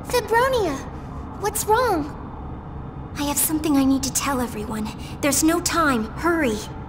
Fibronia! What's wrong? I have something I need to tell everyone. There's no time. Hurry.